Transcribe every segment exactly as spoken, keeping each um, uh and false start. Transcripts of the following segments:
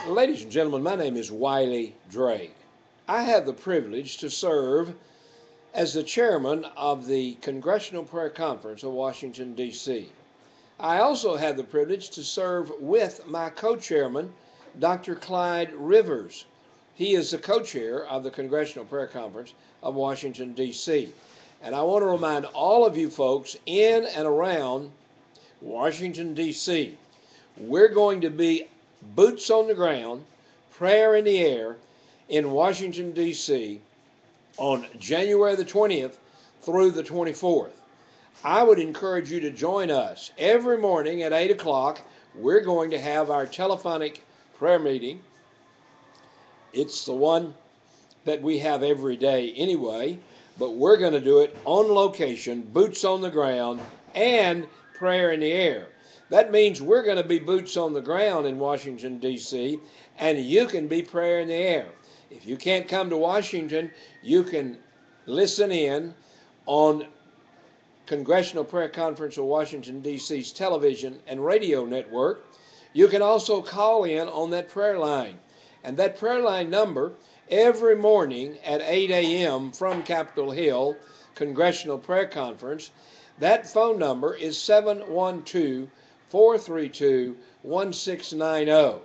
Ladies and gentlemen, my name is Wiley Drake. I have the privilege to serve as the chairman of the Congressional Prayer Conference of Washington, D C I also have the privilege to serve with my co-chairman, Doctor Clyde Rivers. He is the co-chair of the Congressional Prayer Conference of Washington, D C And I want to remind all of you folks in and around Washington, D C, we're going to be boots on the ground, prayer in the air in Washington, D C on January the twentieth through the twenty-fourth. I would encourage you to join us every morning at eight o'clock. We're going to have our telephonic prayer meeting. It's the one that we have every day anyway, but we're going to do it on location, boots on the ground, and prayer in the air. That means we're going to be boots on the ground in Washington, D C, and you can be prayer in the air. If you can't come to Washington, you can listen in on Congressional Prayer Conference of Washington, D C's television and radio network. You can also call in on that prayer line. And that prayer line number, every morning at eight a m from Capitol Hill Congressional Prayer Conference, that phone number is seven one two, four three two, one six nine zero.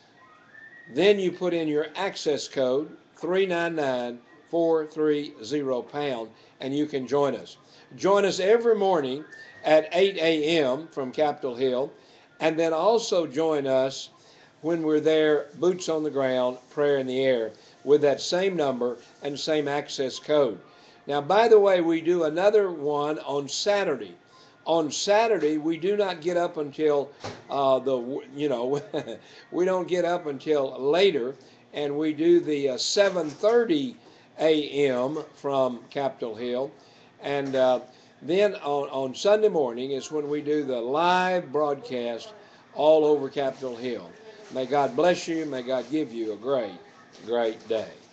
Then you put in your access code, three nine nine, four three zero pound, and you can join us. Join us every morning at eight a m from Capitol Hill, and then also join us when we're there, boots on the ground, prayer in the air, with that same number and same access code. Now, by the way, we do another one on Saturday. On Saturday, we do not get up until uh, the, you know, we don't get up until later, and we do the uh, seven thirty a m from Capitol Hill. And uh, then on, on Sunday morning is when we do the live broadcast all over Capitol Hill. May God bless you. May God give you a great, great day.